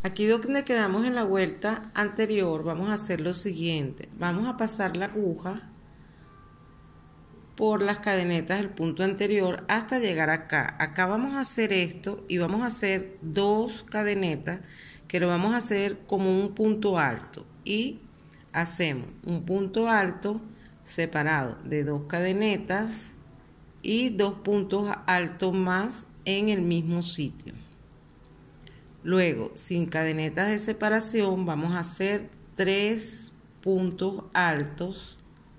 Aquí donde quedamos en la vuelta anterior vamos a hacer lo siguiente. Vamos a pasar la aguja por las cadenetas del punto anterior hasta llegar acá. Acá vamos a hacer esto y vamos a hacer dos cadenetas que lo vamos a hacer como un punto alto. Y hacemos un punto alto separado de dos cadenetas y dos puntos altos más en el mismo sitio. Luego, sin cadenetas de separación, vamos a hacer 3 puntos altos.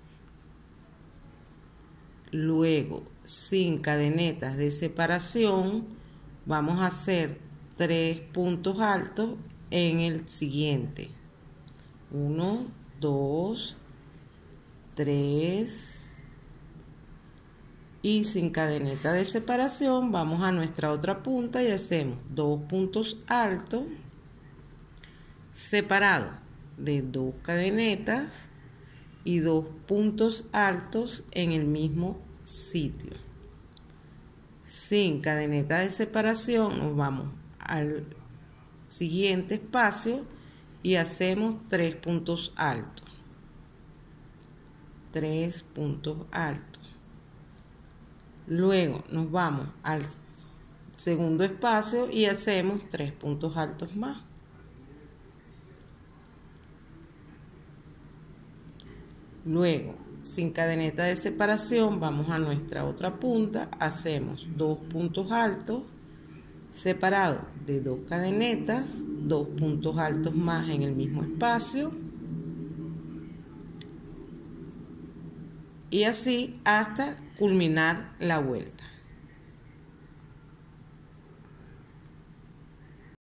Luego, sin cadenetas de separación, vamos a hacer 3 puntos altos en el siguiente. 1, 2, 3. Y sin cadeneta de separación vamos a nuestra otra punta y hacemos 2 puntos altos separados de 2 cadenetas y 2 puntos altos en el mismo sitio. Sin cadeneta de separación nos vamos al siguiente espacio y hacemos 3 puntos altos. 3 puntos altos. Luego nos vamos al segundo espacio y hacemos 3 puntos altos más. Luego, sin cadeneta de separación, vamos a nuestra otra punta, hacemos 2 puntos altos separados de 2 cadenetas, 2 puntos altos más en el mismo espacio. Y así hasta culminar la vuelta.